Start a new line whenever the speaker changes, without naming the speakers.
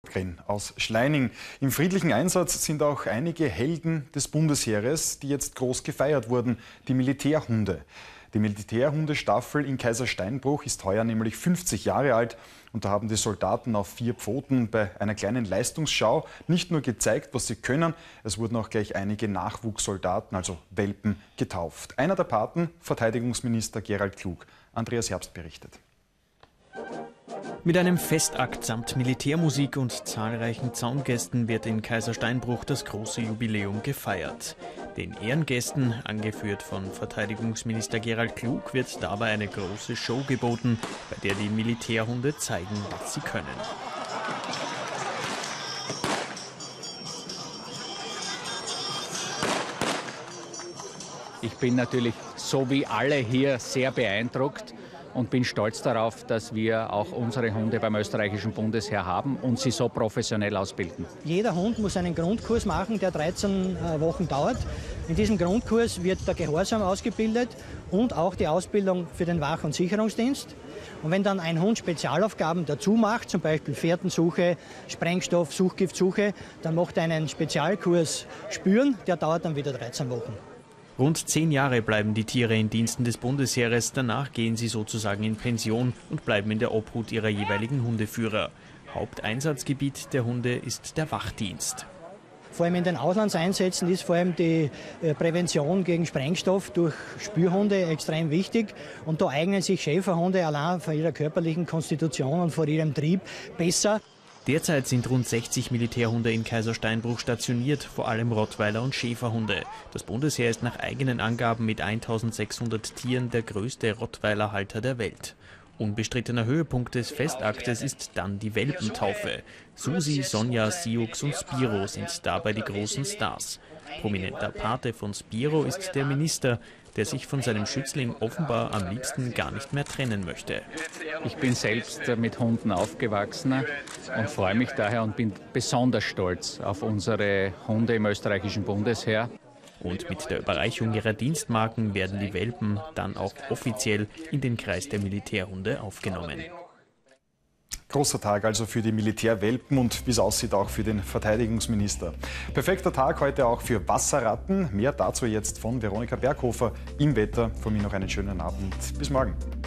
aus Schleining. Im friedlichen Einsatz sind auch einige Helden des Bundesheeres, die jetzt groß gefeiert wurden, die Militärhunde. Die Militärhundestaffel in Kaisersteinbruch ist heuer nämlich 50 Jahre alt und da haben die Soldaten auf 4 Pfoten bei einer kleinen Leistungsschau nicht nur gezeigt, was sie können, es wurden auch gleich einige Nachwuchssoldaten, also Welpen, getauft. Einer der Paten, Verteidigungsminister Gerald Klug. Andreas Herbst berichtet.
Mit einem Festakt samt Militärmusik und zahlreichen Zaungästen wird in Kaisersteinbruch das große Jubiläum gefeiert. Den Ehrengästen, angeführt von Verteidigungsminister Gerald Klug, wird dabei eine große Show geboten, bei der die Militärhunde zeigen, was sie können.
Ich bin natürlich, so wie alle hier, sehr beeindruckt und bin stolz darauf, dass wir auch unsere Hunde beim österreichischen Bundesheer haben und sie so professionell ausbilden.
Jeder Hund muss einen Grundkurs machen, der 13 Wochen dauert. In diesem Grundkurs wird der Gehorsam ausgebildet und auch die Ausbildung für den Wach- und Sicherungsdienst. Und wenn dann ein Hund Spezialaufgaben dazu macht, zum Beispiel Fährtensuche, Sprengstoff, Suchgiftsuche, dann macht er einen Spezialkurs Spüren, der dauert dann wieder 13 Wochen.
Rund 10 Jahre bleiben die Tiere in Diensten des Bundesheeres, danach gehen sie sozusagen in Pension und bleiben in der Obhut ihrer jeweiligen Hundeführer. Haupteinsatzgebiet der Hunde ist der Wachdienst.
Vor allem in den Auslandseinsätzen ist vor allem die Prävention gegen Sprengstoff durch Spürhunde extrem wichtig. Und da eignen sich Schäferhunde allein von ihrer körperlichen Konstitution und von ihrem Trieb besser.
Derzeit sind rund 60 Militärhunde in Kaisersteinbruch stationiert, vor allem Rottweiler und Schäferhunde. Das Bundesheer ist nach eigenen Angaben mit 1600 Tieren der größte Rottweilerhalter der Welt. Unbestrittener Höhepunkt des Festaktes ist dann die Welpentaufe. Susi, Sonja, Siux und Spiro sind dabei die großen Stars. Prominenter Pate von Spiro ist der Minister, der sich von seinem Schützling offenbar am liebsten gar nicht mehr trennen möchte.
Ich bin selbst mit Hunden aufgewachsen und freue mich daher und bin besonders stolz auf unsere Hunde im österreichischen Bundesheer.
Und mit der Überreichung ihrer Dienstmarken werden die Welpen dann auch offiziell in den Kreis der Militärhunde aufgenommen.
Großer Tag also für die Militärwelpen und wie es aussieht auch für den Verteidigungsminister. Perfekter Tag heute auch für Wasserratten. Mehr dazu jetzt von Veronika Berghofer im Wetter. Von mir noch einen schönen Abend. Bis morgen.